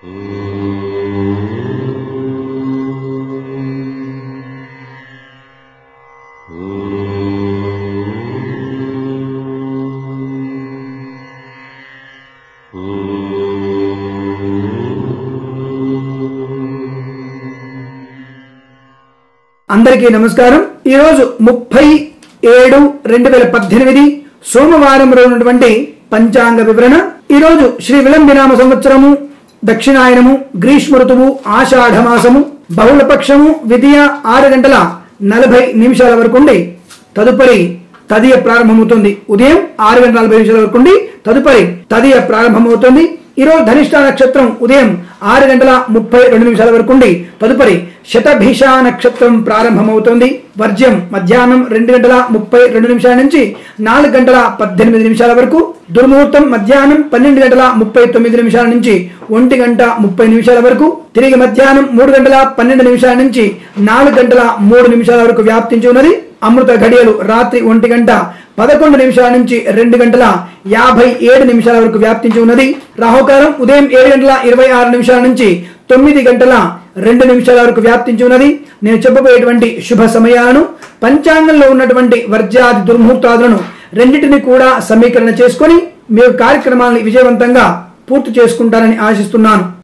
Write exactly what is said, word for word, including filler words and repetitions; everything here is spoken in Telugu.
అందరికీ నమస్కారం। ఈ రోజు ముప్పై ఏడు రెండు వేల పద్దెనిమిది సోమవారం రోజునటువంటి పంచాంగ వివరణ। ఈ రోజు శ్రీ విలంబినామ సంవత్సరము, దక్షిణాయనము, గ్రీష్మ ఋతువు, ఆషాఢ మాసము, బహుళపక్షము, విదియ ఆరు గంటల నలభై నిమిషాల వరకు ఉండి తదుపరి తదియ ప్రారంభమవుతుంది। ఉదయం ఆరు గంటల నలభై నిమిషాల వరకు ఉండి తదుపరి తదియ ప్రారంభమవుతుంది। ఈ రోజు ధనిష్ట నక్షత్రం ఉదయం ఆరు గంటల ముప్పై రెండు నిమిషాల వరకు ఉండి తదుపరి శతభిష నక్షత్రం ప్రారంభమవుతుంది। వర్జ్యం మధ్యాహ్నం రెండు గంటల ముప్పై రెండు నిమిషాల నుంచి నాలుగు గంటల పద్దెనిమిది నిమిషాల వరకు, దుర్ముహూర్తం మధ్యాహ్నం పన్నెండు గంటల ముప్పై తొమ్మిది నిమిషాల నుంచి ఒంటి గంట ముప్పై నిమిషాల వరకు, తిరిగి మధ్యాహ్నం మూడు గంటల పన్నెండు నిమిషాల నుంచి నాలుగు గంటల మూడు నిమిషాల వరకు వ్యాప్తించి ఉన్నది। అమృత ఘడియలు రాత్రి ఒంటి గంట పదకొండు నిమిషాల నుంచి రెండు గంటల యాభై ఏడు నిమిషాల వరకు వ్యాప్తించి ఉన్నది। రాహుకాలం ఉదయం ఏడు గంటల ఇరవై ఆరు నిమిషాల నుంచి తొమ్మిది గంటల రెండు నిమిషాల వరకు వ్యాప్తించి ఉన్నది। నేను చెప్పబోయేటువంటి శుభ సమయాలను, పంచాంగంలో ఉన్నటువంటి వర్జ్యాది దుర్ముహూర్తాదులను రెండింటిని కూడా సమీకరణ చేసుకొని మీ కార్యక్రమాలను విజయవంతంగా పూర్తి చేసుకుంటారని ఆశిస్తున్నాను।